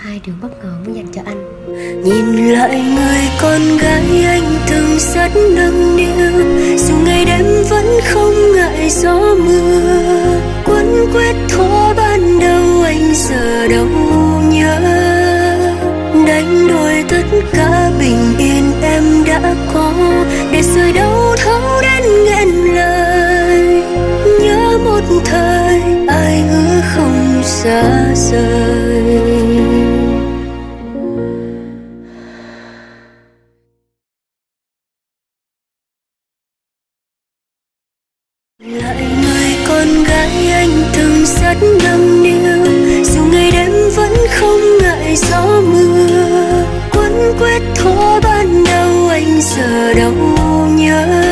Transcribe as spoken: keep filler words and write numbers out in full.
hai điều bất ngờ muốn dành cho anh. Nhìn lại người con gái anh từng rất nâng niu, dù ngày đêm vẫn không ngại gió mưa. Quấn quýt thuở ban đầu anh giờ đâu nhớ, đánh đổi tất cả bình yên em đã có, để rồi đâu thấu đến nghẹn lời. Nhớ một thời ai hứa không xa rời. Lại người con gái anh từng rất nâng niu, dù ngày đêm vẫn không ngại gió mưa. Quấn quýt thuở ban đầu anh giờ đâu nhớ,